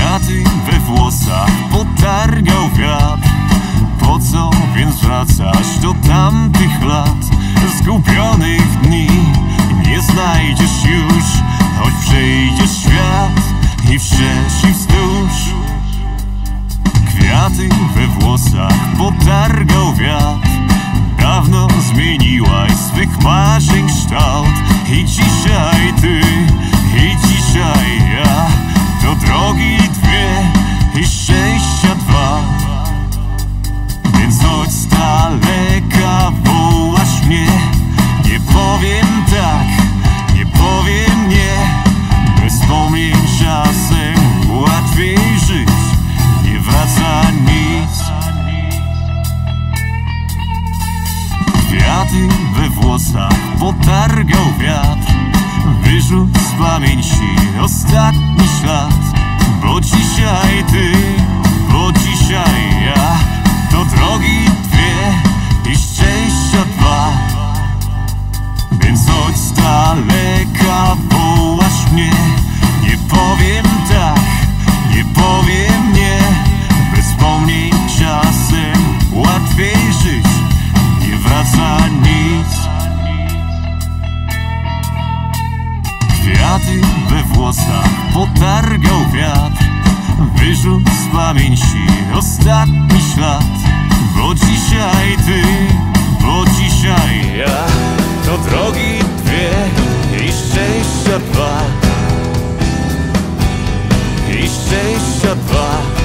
Kwiaty we włosach potargał wiatr. Po co więc wracasz do tamtych lat? Zgubionych dni nie znajdziesz już, choć przejdziesz świat i wszerz i wzdłuż. Kwiaty we włosach potargał wiatr. Dawno zmieniłaś swych marzeń kształt. I dzisiaj ty, i dzisiaj ja, to drogi dwie i szczęścia dwa. Więc choć z daleka wołasz mnie, nie powiem tak, nie powiem nie. Bez wspomnień czasem łatwiej żyć, nie wraca nic. Kwiaty we włosach potargał wiatr. Wyrzuć z pamięci ostatni ślad. Bo dzisiaj ty, bo dzisiaj ja, to drogi dwie i szczęścia dwa. Więc choć z daleka wołasz mnie, nie powiem tak, nie powiem nie. Bez wspomnień czasem łatwiej żyć, nie wraca nic. Kwiaty we włosach potargał wiatr. Wyrzuć z pamięci ostatni ślad. Bo dzisiaj ty, bo dzisiaj ja, to drogi dwie i szczęścia dwa. I szczęścia dwa.